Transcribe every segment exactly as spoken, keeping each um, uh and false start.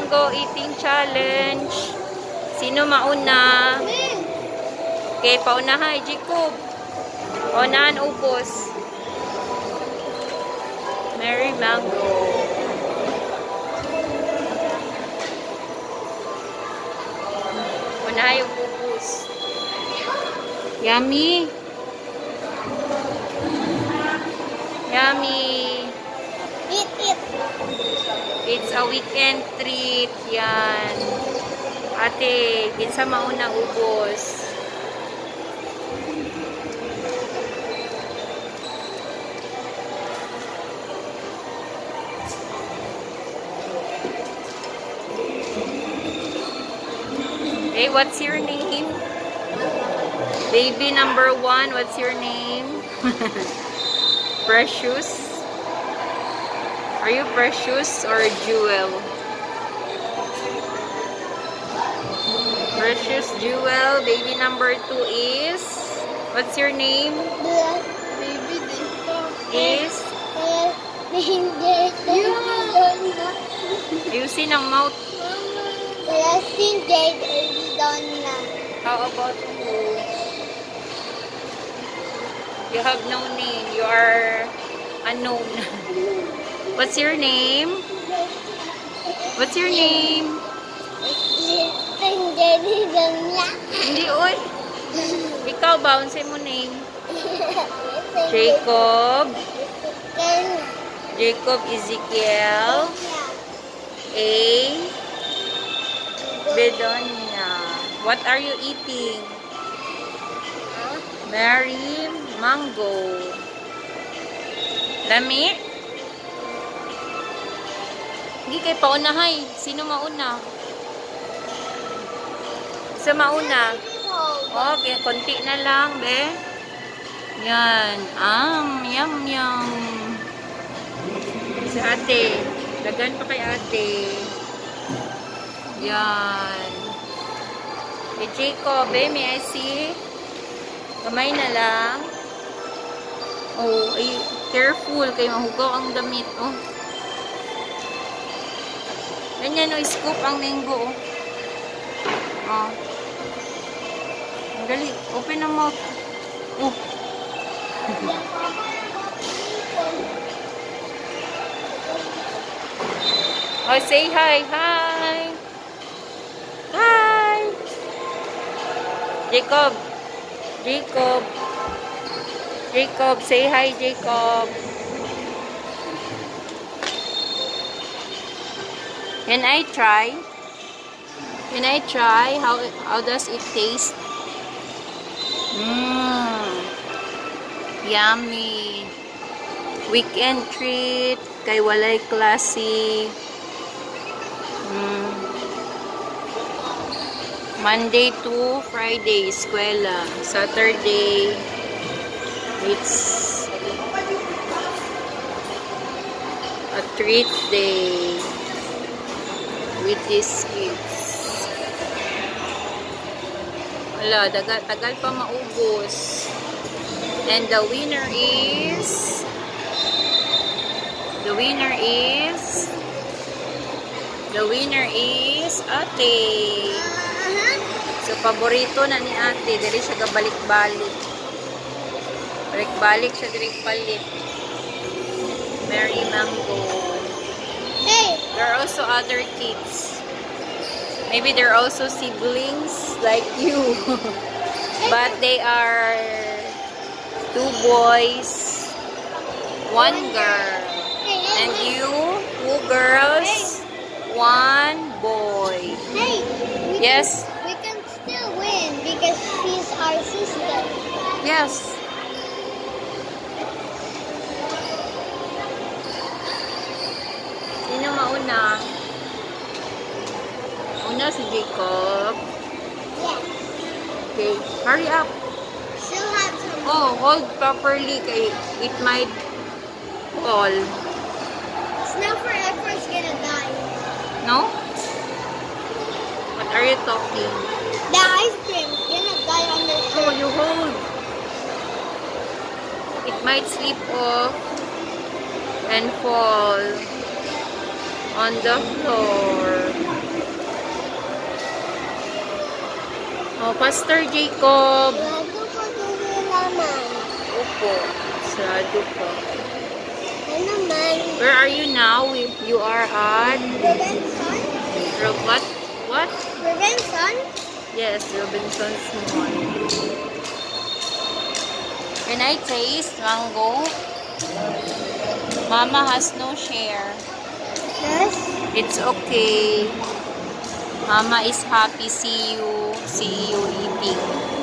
Mango Eating Challenge. Sino mauna? Okay, paunahan, Jacob. Paunahan, ubos. Mary Mango. Unahan yung ubos. Yummy. Yummy. Eat, eat. It's a weekend treat. Yan. Ate, kinsa mauna ubos. Hey, what's your name? Baby number one, what's your name? Precious? Are you Precious or Jewel? Precious Jewel. Baby number two is? What's your name? Baby Is? Ayusin ang mouth. Blessing Jade Arizona. How about you? You have no name. You are unknown. What's your name? What's your name? Blessing Jade Arizona. Hindi, oy. Ikaw ba? Unsay mo name? Jacob. Jacob Ezekiel. A. Bedonia. What are you eating? Mary Mango. Lami? Hindi kayo paunahay. Sino mauna? Isa mauna. Okay, konti na lang, be. Yan. Am, yum, yum. Si ate. Dagan pa kay ate. Yan. Hey, Jacob, eh, may I see? Kamay na lang. Oh, ay, careful. Kayo mahugaw ang damit, oh. Ganyan, oh, scoop ang mango, oh. Oh. Ang gali. Open ang mouth. Oh. Oh, say hi. Hi. Hi. Jacob. Jacob. Jacob. Say hi, Jacob. Can I try? Can I try? How, how does it taste? Mmm. Yummy. Weekend treat. Kay walay klase. Mm. Monday to Friday, eskwela. Saturday, it's a treat day with these kids. Wala, tagal, tagal pa maubos. And the winner is the winner is The winner is ate. So, paborito na ni ate. Dali siya gabalik-balik. Balik-balik siya direct palit. Mary Mango. Hey! There are also other kids. Maybe they're also siblings like you. But they are two boys, one girl. And you, two girls, one boy. Hey! We Yes? Can, we can still win because she's our sister. Yes. Sino mauna? Una si Jacob. Yes. Okay, hurry up. She'll have some. Oh, hold properly kay it might fall. It's not forever, it's gonna die. No? What are you talking? The ice cream is gonna die on the Oh, you hold. It might slip off and fall on the floor. Oh, Pastor Jacob. Sarado po yung laman. Opo. Sarado po. Ano naman? Where are you now? You are at... Robinson? Ro- What? What? Robinson? Yes, Robinson's Mall. Can I taste mango? Mama has no share. Yes. It's okay. Mama is happy. See you. See you eating.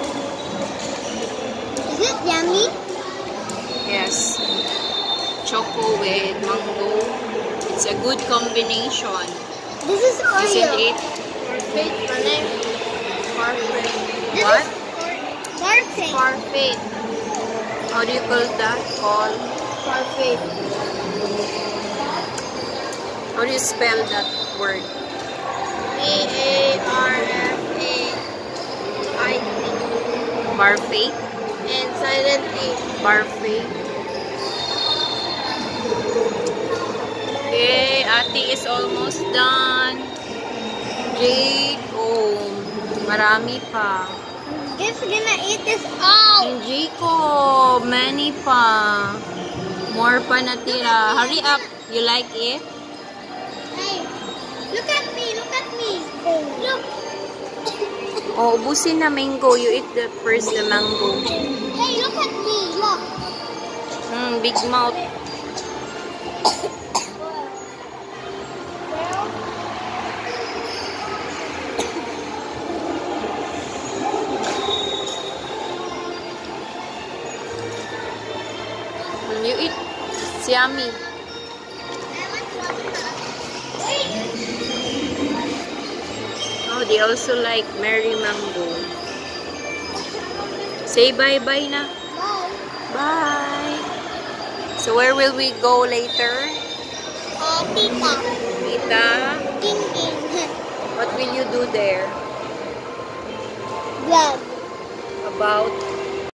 Is it yummy? Yes. Choco with mango. It's a good combination. This is Oreo. Isn't it? Perfect. Perfect. What? Perfect. Perfect. How do you call that? Call? Perfect. How do you spell that word? A A R F A I T. Parfait? And silent A. Parfait. Okay, Ate is almost done. Jade, oh, marami pa. Just gonna eat this all. And Jacob, many pa. More pa natira. Hurry up. You like it? Hey, look at me. Look at me. Look. Oh, ubusin na mango. You eat the first the mango. Hey, look at me. Look. Hmm, big mouth. You eat. It's yummy. Oh, they also like Merry Mango. Say bye-bye na. Bye. Bye. So where will we go later? Uh, Tita. Tita, King King. what will you do there? Vlog. About